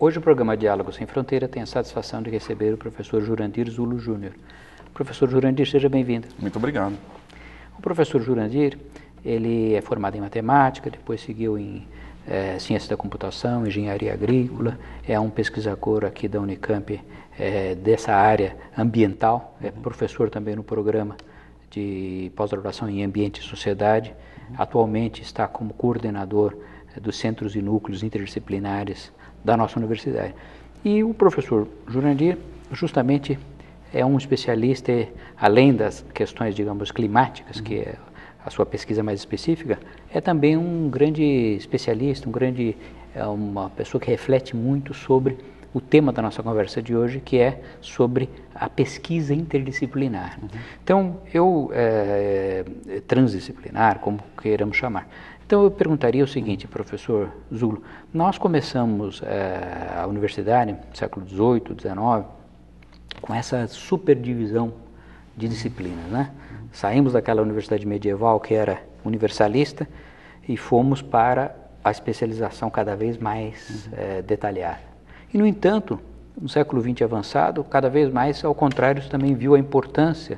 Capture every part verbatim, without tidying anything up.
Hoje o programa Diálogo Sem Fronteira tem a satisfação de receber o professor Jurandir Zulo Júnior. Professor Jurandir, seja bem-vindo. Muito obrigado. O professor Jurandir, ele é formado em matemática, depois seguiu em é, ciência da computação, engenharia agrícola, é um pesquisador aqui da Unicamp é, dessa área ambiental, é professor também no programa de pós-graduação em Ambiente e Sociedade, atualmente está como coordenador é, dos Centros e Núcleos Interdisciplinares da nossa universidade. E o professor Jurandir, justamente, é um especialista, além das questões, digamos, climáticas, que é a sua pesquisa mais específica, é também um grande especialista, um grande, é uma pessoa que reflete muito sobre o tema da nossa conversa de hoje, que é sobre a pesquisa interdisciplinar. Uhum. Então, eu, é, transdisciplinar, como queiramos chamar. Então, eu perguntaria o seguinte, professor Zulo, nós começamos é, a universidade no século dezoito, dezenove, com essa superdivisão de disciplinas, né? Saímos daquela universidade medieval que era universalista e fomos para a especialização cada vez mais uhum. é, detalhada. E, no entanto, no século vinte avançado, cada vez mais, ao contrário, também viu a importância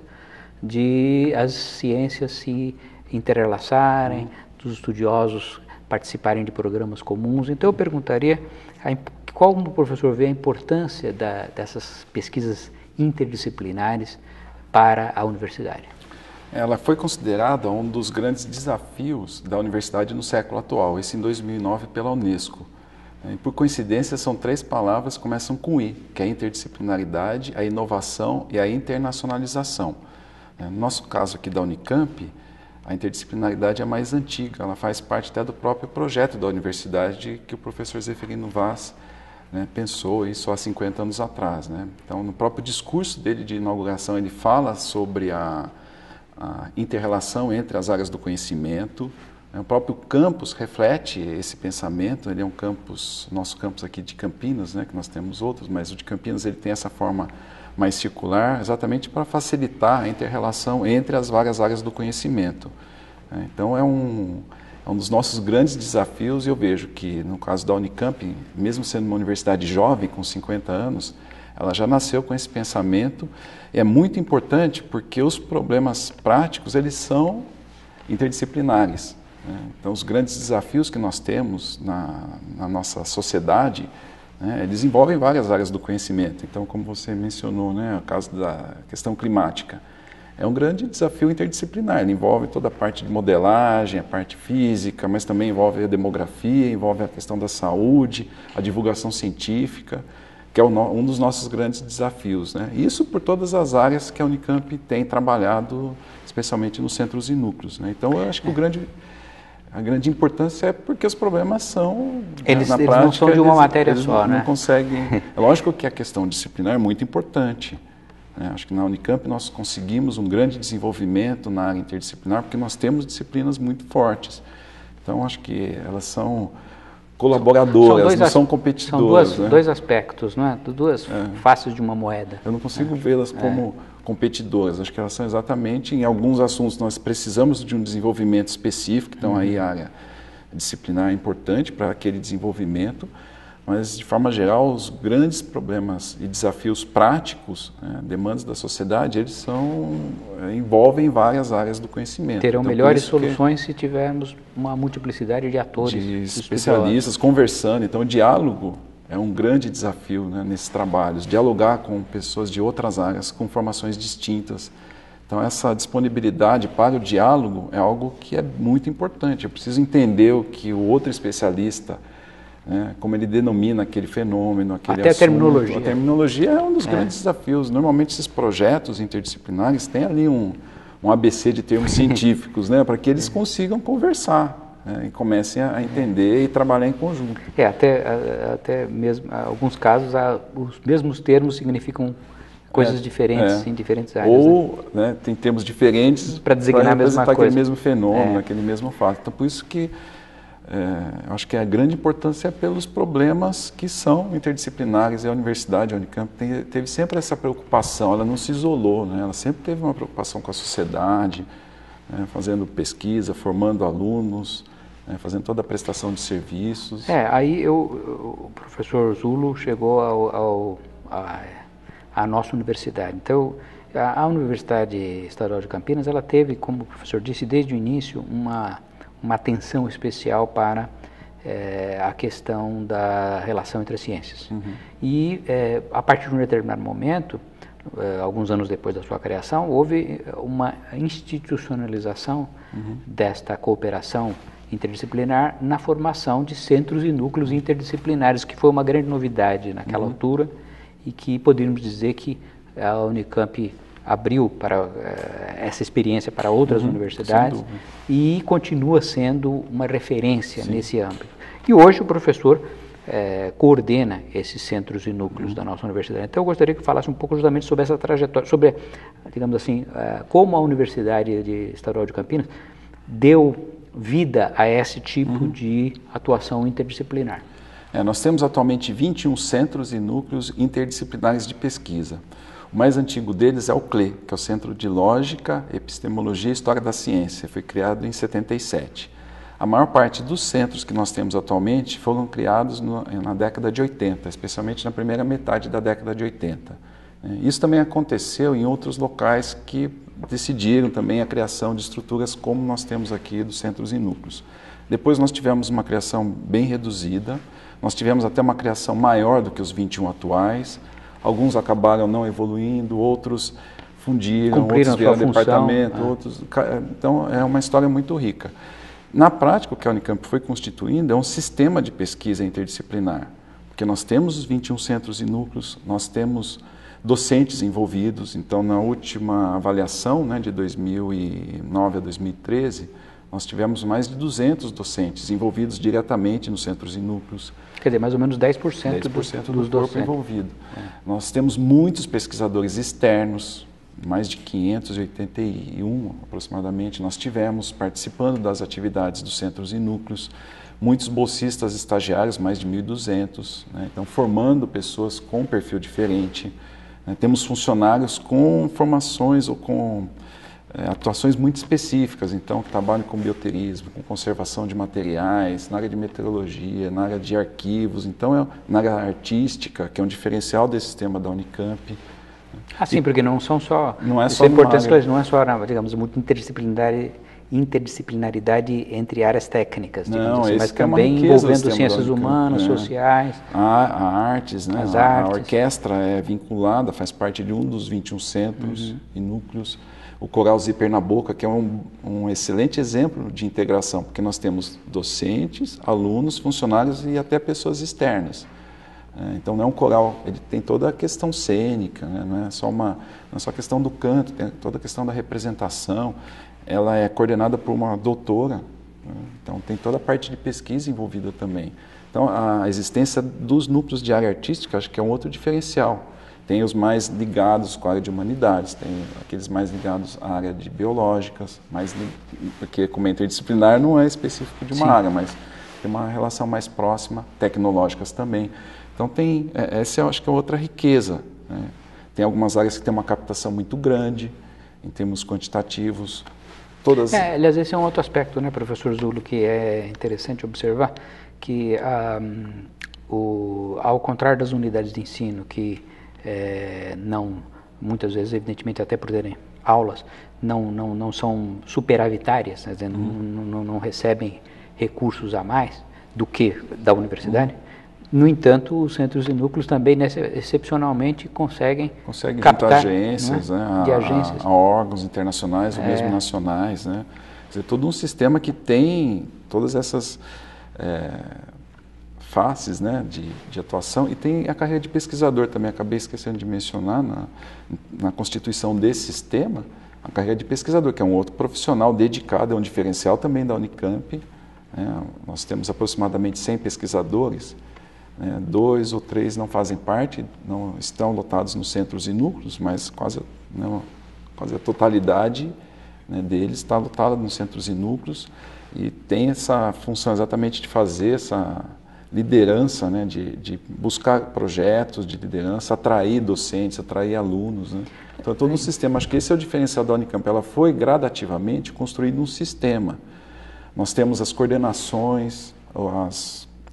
de as ciências se interrelaçarem, uhum. dos estudiosos participarem de programas comuns. Então, eu perguntaria a, qual o professor vê a importância da, dessas pesquisas interdisciplinares para a universidade? Ela foi considerada um dos grandes desafios da universidade no século atual, esse em dois mil e nove pela Unesco. E, por coincidência, são três palavras que começam com I, que é a interdisciplinaridade, a inovação e a internacionalização. No nosso caso aqui da Unicamp, a interdisciplinaridade é mais antiga, ela faz parte até do próprio projeto da universidade que o professor Zeferino Vaz, né, pensou isso há cinquenta anos atrás. Né? Então, no próprio discurso dele de inauguração, ele fala sobre a, a inter-relação entre as áreas do conhecimento. O próprio campus reflete esse pensamento, ele é um campus, nosso campus aqui de Campinas, né, que nós temos outros, mas o de Campinas ele tem essa forma mais circular, exatamente para facilitar a inter-relação entre as várias áreas do conhecimento. Então é um, é um dos nossos grandes desafios, e eu vejo que no caso da Unicamp, mesmo sendo uma universidade jovem, com cinquenta anos, ela já nasceu com esse pensamento. É muito importante porque os problemas práticos, eles são interdisciplinares. Então, os grandes desafios que nós temos na, na nossa sociedade, né, eles envolvem várias áreas do conhecimento. Então, como você mencionou, né, o caso da questão climática, é um grande desafio interdisciplinar. Ele envolve toda a parte de modelagem, a parte física, mas também envolve a demografia, envolve a questão da saúde, a divulgação científica, que é um dos nossos grandes desafios. Né? Isso por todas as áreas que a Unicamp tem trabalhado, especialmente nos centros e núcleos. Né? Então, eu acho que o grande... A grande importância é porque os problemas são, eles, na eles prática, não são de uma eles, matéria eles só, não, né? Não conseguem. É lógico que a questão disciplinar é muito importante. Né? Acho que na Unicamp nós conseguimos um grande desenvolvimento na área interdisciplinar porque nós temos disciplinas muito fortes. Então, acho que elas são colaboradoras, são não são competidoras. São duas, né? dois aspectos, não é? Duas é. faces de uma moeda. Eu não consigo é. vê-las como... É. competidoras. Acho que elas são exatamente, em alguns assuntos nós precisamos de um desenvolvimento específico, então uhum. aí a área disciplinar é importante para aquele desenvolvimento, mas de forma geral os grandes problemas e desafios práticos, né, demandas da sociedade, eles são, envolvem várias áreas do conhecimento. Terão então, melhores soluções se tivermos uma multiplicidade de atores. De especialistas conversando, então o diálogo é um grande desafio, né, nesses trabalhos, dialogar com pessoas de outras áreas, com formações distintas. Então, essa disponibilidade para o diálogo é algo que é muito importante. Eu preciso entender o que o outro especialista, né, como ele denomina aquele fenômeno, aquele Até assunto. a terminologia. A terminologia é um dos é. grandes desafios. Normalmente, esses projetos interdisciplinares têm ali um, um A B C de termos científicos, né, para que eles consigam conversar. É, e comecem a entender e trabalhar em conjunto. É, até, até mesmo, em alguns casos, os mesmos termos significam coisas é, diferentes é. em diferentes áreas. Ou né? Né, tem termos diferentes para designar a mesma coisa. aquele mesmo fenômeno, é. aquele mesmo fato. Então, por isso que é, acho que a grande importância é pelos problemas que são interdisciplinares. E a universidade, a Unicamp, tem, teve sempre essa preocupação, ela não se isolou, né? Ela sempre teve uma preocupação com a sociedade, né, fazendo pesquisa, formando alunos, né, fazendo toda a prestação de serviços. É, aí eu, o professor Zulo chegou ao, ao, a, à nossa universidade. Então, a, a Universidade Estadual de Campinas, ela teve, como o professor disse, desde o início, uma, uma atenção especial para é, a questão da relação entre as ciências. Uhum. E, é, a partir de um determinado momento, é, alguns anos depois da sua criação, houve uma institucionalização uhum. desta cooperação interdisciplinar na formação de centros e núcleos interdisciplinares, que foi uma grande novidade naquela uhum. altura e que poderíamos dizer que a Unicamp abriu para uh, essa experiência para outras uhum. universidades e continua sendo uma referência Sim. nesse âmbito. E hoje o professor uh, coordena esses centros e núcleos uhum. da nossa universidade. Então eu gostaria que falasse um pouco justamente sobre essa trajetória, sobre, digamos assim, uh, como a Universidade de Estadual de Campinas deu vida a esse tipo uhum. de atuação interdisciplinar. É, nós temos atualmente vinte e um centros e núcleos interdisciplinares de pesquisa. O mais antigo deles é o C L E, que é o Centro de Lógica, Epistemologia e História da Ciência. Foi criado em setenta e sete. A maior parte dos centros que nós temos atualmente foram criados no, na década de oitenta, especialmente na primeira metade da década de oitenta. Isso também aconteceu em outros locais que decidiram também a criação de estruturas como nós temos aqui dos centros e núcleos. Depois nós tivemos uma criação bem reduzida, nós tivemos até uma criação maior do que os vinte e um atuais, alguns acabaram não evoluindo, outros fundiram, Cumpriram outros vieram departamento, é. outros... Então é uma história muito rica. Na prática, o que a Unicamp foi constituindo é um sistema de pesquisa interdisciplinar, porque nós temos os vinte e um centros e núcleos, nós temos docentes envolvidos. Então, na última avaliação, né, de dois mil e nove a dois mil e treze, nós tivemos mais de duzentos docentes envolvidos diretamente nos centros e núcleos. Quer dizer, mais ou menos dez por cento, dez por cento do, dos do corpo docentes. envolvido. É. Nós temos muitos pesquisadores externos, mais de quinhentos e oitenta e um aproximadamente, nós tivemos participando das atividades dos centros e núcleos. Muitos bolsistas estagiários, mais de mil e duzentos, né, então formando pessoas com perfil diferente. Temos funcionários com formações ou com é, atuações muito específicas, então que trabalham com bioterismo, com conservação de materiais, na área de meteorologia, na área de arquivos, então é na área artística, que é um diferencial desse sistema da Unicamp. Ah, sim, e, porque não são só... Não é isso só é importante, área... não é só, digamos, muito interdisciplinar, interdisciplinaridade entre áreas técnicas, não, assim, mas é também envolvendo ciências humanas, é. sociais. A, a artes, né? As a, artes. a orquestra é vinculada, faz parte de um dos vinte e um centros uhum. e núcleos. O Coral Zíper na Boca, que é um, um excelente exemplo de integração, porque nós temos docentes, alunos, funcionários e até pessoas externas. É, então não é um coral, ele tem toda a questão cênica, né? Não é só uma, não é só a questão do canto, tem toda a questão da representação. Ela é coordenada por uma doutora, né? Então tem toda a parte de pesquisa envolvida também. Então a existência dos núcleos de área artística acho que é um outro diferencial. Tem os mais ligados com a área de humanidades, tem aqueles mais ligados à área de biológicas, mais, porque como é interdisciplinar não é específico de uma Sim. área, mas tem uma relação mais próxima, tecnológicas também. Então tem, essa eu acho que é outra riqueza, né? Tem algumas áreas que tem uma captação muito grande, em termos quantitativos. Todas... É, aliás, esse é um outro aspecto, né, professor Zulo, que é interessante observar, que um, o, ao contrário das unidades de ensino, que é, não, muitas vezes, evidentemente, até por terem aulas, não, não, não são superavitárias, né, uhum. não, não, não recebem recursos a mais do que da universidade. Uhum. No entanto, os centros e núcleos também, né, excepcionalmente, conseguem, conseguem captar agências, né, né, de a, agências. A, a órgãos internacionais, ou é. mesmo nacionais. Né? Quer dizer, todo um sistema que tem todas essas é, faces, né, de, de atuação, e tem a carreira de pesquisador também, acabei esquecendo de mencionar na, na constituição desse sistema, a carreira de pesquisador, que é um outro profissional dedicado, é um diferencial também da Unicamp. Né? Nós temos aproximadamente cem pesquisadores, né? Dois ou três não fazem parte, não estão lotados nos centros e núcleos, mas quase, não, quase a totalidade, né, deles está lotada nos centros e núcleos, e tem essa função exatamente de fazer essa liderança, né, de, de buscar projetos de liderança, atrair docentes, atrair alunos. Né? Então, é todo um sistema. Acho que esse é o diferencial da Unicamp. Ela foi gradativamente construída um sistema. Nós temos as coordenações, as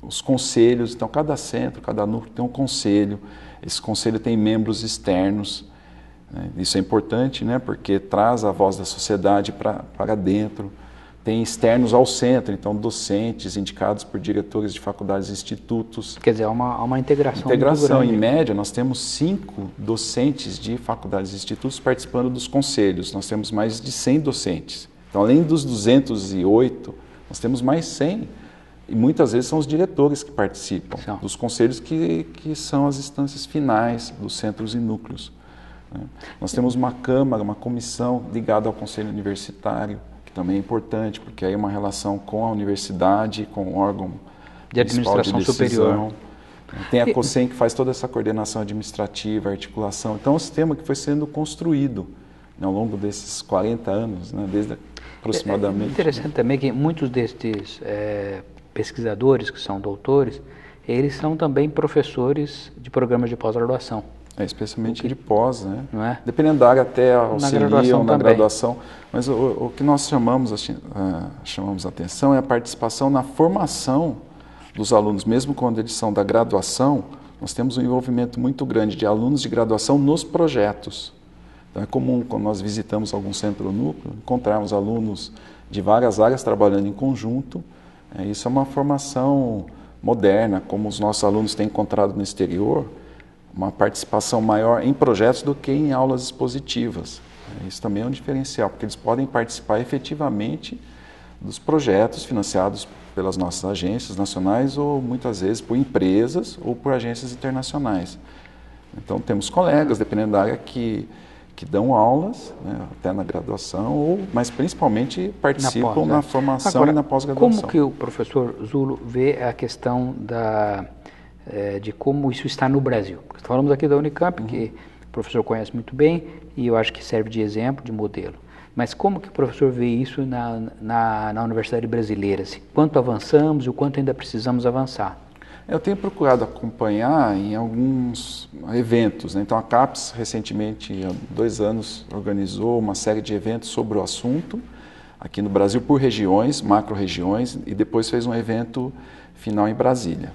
os conselhos, então cada centro, cada núcleo tem um conselho, esse conselho tem membros externos, né? Isso é importante, né? Porque traz a voz da sociedade pra, para dentro, tem externos ao centro, então docentes indicados por diretores de faculdades e institutos. Quer dizer, há uma, há uma integração Integração, muito grande. em média, nós temos cinco docentes de faculdades e institutos participando dos conselhos, nós temos mais de cem docentes. Então, além dos duzentos e oito, nós temos mais cem, e muitas vezes são os diretores que participam, são. dos conselhos que, que são as instâncias finais dos centros e núcleos. Né? Nós temos uma Câmara, uma comissão ligada ao Conselho Universitário, que também é importante, porque aí é uma relação com a universidade, com o órgão de administração de superior. Tem a COSEM que faz toda essa coordenação administrativa, articulação. Então, é um sistema que foi sendo construído, né, ao longo desses quarenta anos, né, desde aproximadamente. É interessante também que muitos destes é, pesquisadores que são doutores, eles são também professores de programas de pós-graduação. É, especialmente que, de pós, né? Não é? Dependendo da área, até auxiliam na graduação. Na graduação mas o, o que nós chamamos, uh, chamamos a atenção é a participação na formação dos alunos, mesmo quando eles são da graduação, nós temos um envolvimento muito grande de alunos de graduação nos projetos. Então, é comum, quando nós visitamos algum centro ou núcleo, encontrarmos alunos de várias áreas trabalhando em conjunto. É, isso é uma formação moderna, como os nossos alunos têm encontrado no exterior, uma participação maior em projetos do que em aulas expositivas. Isso também é um diferencial, porque eles podem participar efetivamente dos projetos financiados pelas nossas agências nacionais ou muitas vezes por empresas ou por agências internacionais. Então temos colegas, dependendo da área, que, que dão aulas, né, até na graduação, ou, mas principalmente participam na, na formação Agora, e na pós-graduação. Como que o professor Zulo vê a questão da... de como isso está no Brasil? Porque falamos aqui da Unicamp, uhum. que o professor conhece muito bem e eu acho que serve de exemplo, de modelo. Mas como que o professor vê isso na, na, na universidade brasileira? Assim, quanto avançamos e o quanto ainda precisamos avançar? Eu tenho procurado acompanhar em alguns eventos, né? Então a CAPES recentemente, há dois anos, organizou uma série de eventos sobre o assunto, aqui no Brasil por regiões, macro-regiões, e depois fez um evento final em Brasília.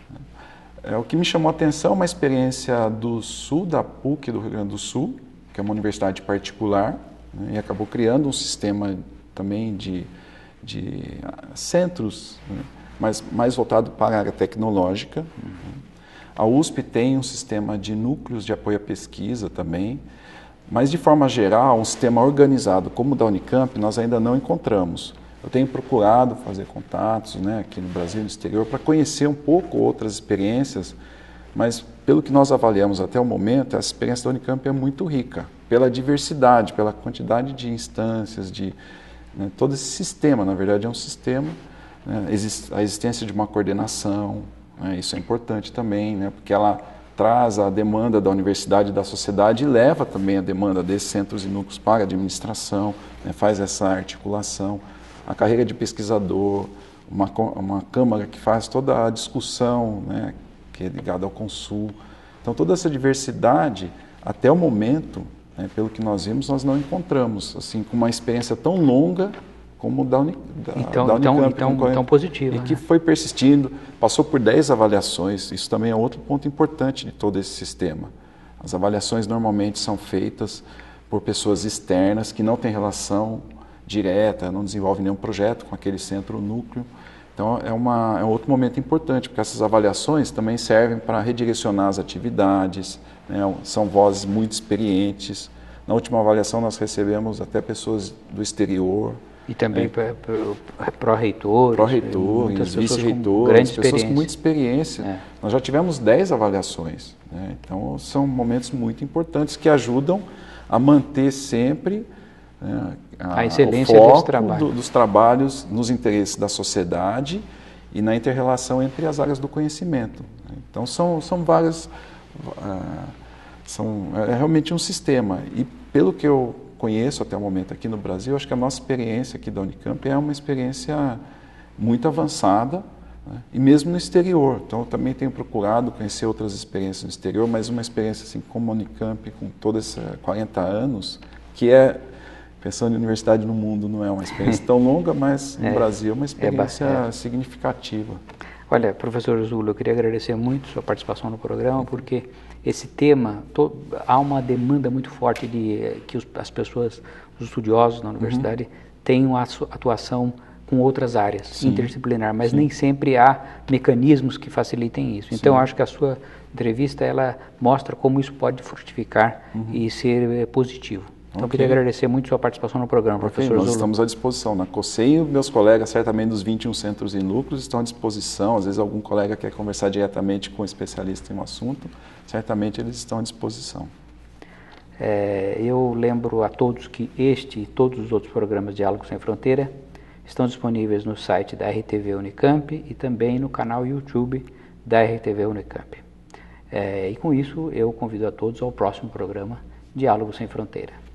É, o que me chamou a atenção é uma experiência do Sul, da P U C do Rio Grande do Sul, que é uma universidade particular, né, e acabou criando um sistema também de, de centros, né, mas mais voltado para a área tecnológica. Uhum. A U S P tem um sistema de núcleos de apoio à pesquisa também, mas de forma geral, um sistema organizado como o da Unicamp nós ainda não encontramos. Eu tenho procurado fazer contatos, né, aqui no Brasil e no exterior para conhecer um pouco outras experiências, mas pelo que nós avaliamos até o momento, essa experiência da Unicamp é muito rica, pela diversidade, pela quantidade de instâncias, de, né, todo esse sistema, na verdade é um sistema, né, a existência de uma coordenação, né, isso é importante também, né, porque ela traz a demanda da universidade e da sociedade e leva também a demanda desses centros e núcleos para a administração, né, faz essa articulação. A carreira de pesquisador, uma, uma câmara que faz toda a discussão, né, que é ligada ao Consul. Então, toda essa diversidade, até o momento, né, pelo que nós vimos, nós não encontramos, assim, com uma experiência tão longa como da, Uni, da, então, da Unicamp. Então, então, então positiva. E né? que foi persistindo, passou por dez avaliações, isso também é outro ponto importante de todo esse sistema. As avaliações normalmente são feitas por pessoas externas que não têm relação direta, não desenvolve nenhum projeto com aquele centro ou núcleo. Então é, uma, é um outro momento importante, porque essas avaliações também servem para redirecionar as atividades, né? São vozes muito experientes. Na última avaliação nós recebemos até pessoas do exterior. E também é, pró-reitores, pró-reitores, vice-reitores, pessoas com muita experiência. É. Nós já tivemos dez avaliações, né? Então são momentos muito importantes que ajudam a manter sempre né, a, a excelência o foco desse trabalho. Do, dos trabalhos nos interesses da sociedade e na inter-relação entre as áreas do conhecimento. Então são, são várias, uh, são, é realmente um sistema. E pelo que eu conheço até o momento aqui no Brasil, acho que a nossa experiência aqui da Unicamp é uma experiência muito avançada, né, e mesmo no exterior. Então eu também tenho procurado conhecer outras experiências no exterior, mas uma experiência assim como a Unicamp, com todos esses quarenta anos, que é, pensando em universidade no mundo, não é uma experiência tão longa, mas no é, Brasil é uma experiência é significativa. Olha, professor Zulo, eu queria agradecer muito sua participação no programa, porque esse tema, to, há uma demanda muito forte de que os, as pessoas, os estudiosos na universidade, uhum. tenham a atuação com outras áreas, sim, interdisciplinar, mas sim. nem sempre há mecanismos que facilitem isso. Sim. Então, eu acho que a sua entrevista, ela mostra como isso pode frutificar uhum. e ser positivo. Então, okay. eu queria agradecer muito sua participação no programa, okay, professor Nós Zulo. Estamos à disposição. Na COSEM, meus colegas, certamente dos vinte e um centros em lucros, estão à disposição. Às vezes, algum colega quer conversar diretamente com um especialista em um assunto, certamente eles estão à disposição. É, eu lembro a todos que este e todos os outros programas Diálogo Sem Fronteira estão disponíveis no site da R T V Unicamp e também no canal YouTube da R T V Unicamp. É, e com isso, eu convido a todos ao próximo programa Diálogo Sem Fronteira.